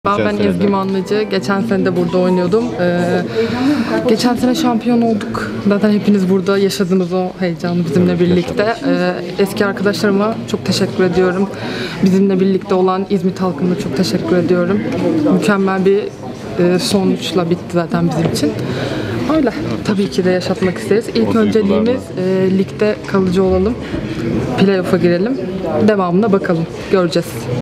Ben Ezgi Manlıcı. Geçen sene de burada oynuyordum. Geçen sene şampiyon olduk. Zaten hepiniz burada yaşadınız o heyecanı bizimle birlikte. Eski arkadaşlarıma çok teşekkür ediyorum. Bizimle birlikte olan İzmit halkına çok teşekkür ediyorum. Mükemmel bir sonuçla bitti zaten bizim için. Öyle. Tabii ki de yaşatmak isteriz. İlk önceliğimiz ligde kalıcı olalım. Playoff'a girelim. Devamına bakalım. Göreceğiz.